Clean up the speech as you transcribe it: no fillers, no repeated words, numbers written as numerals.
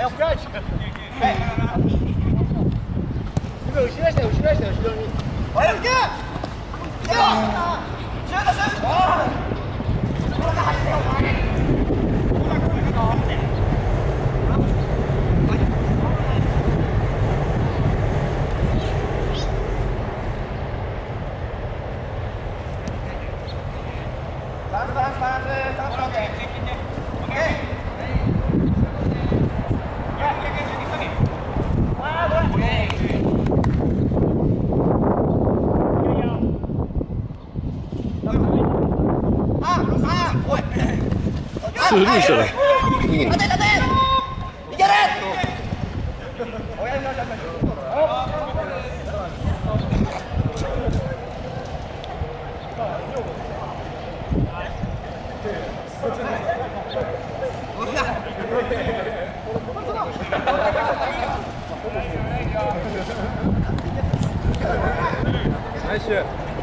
哎，不要去。哎，你们后来后ろに。おい、行け。行け。シュートシュート。これが入ってよ、お前。 スルーしたね。 立て立て。いける。 ナイス。